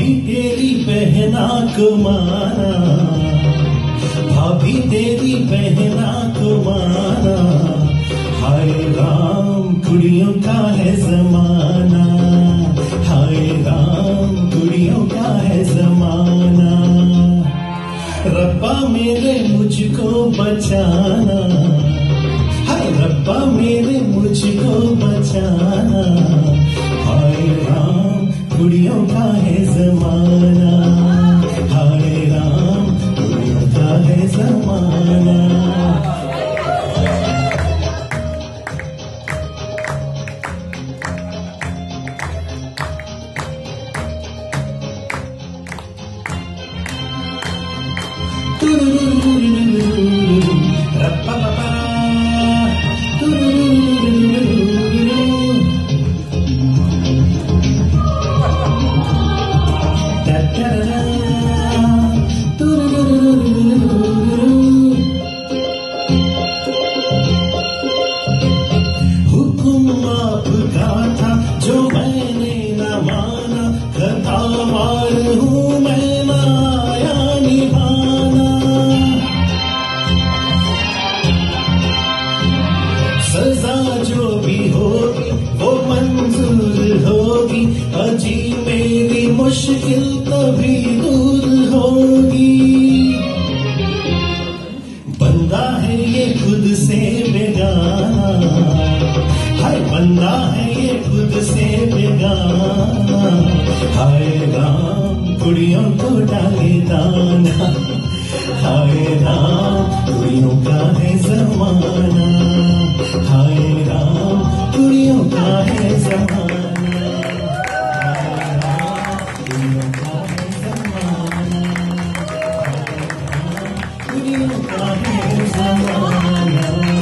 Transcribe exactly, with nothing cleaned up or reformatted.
भाभी तेरी बहना को माना, भाभी तेरी बहना को माना, हाय राम कुड़ियों का है जमाना, हाय राम कुड़ियों का है जमाना। रब्बा मेरे मुझको बचाना, हाय रब्बा मेरे मुझको बचाना, हाय राम कुड़ियों का है जमाना, हाय राम कुड़ियों का है जमाना। हुकुम आपका था जो मैंने न माना, गद्दार हूँ मैं ना आया निभाना। सजा जो भी होगी वो मंजूर होगी, अजी मेरी मुश्किल कभी दूर होगी। बंदा है ये खुद से बेगाना, हाय बंदा है ये खुद से बेगाना, हाय राम कुड़ियों को डाले दाना, हाय राम कुड़ियों का है जमाना, हाय राम कुड़ियों का है जमाना, हाय राम कुड़ियों का है जमाना, कुड़ियों का है जमाना।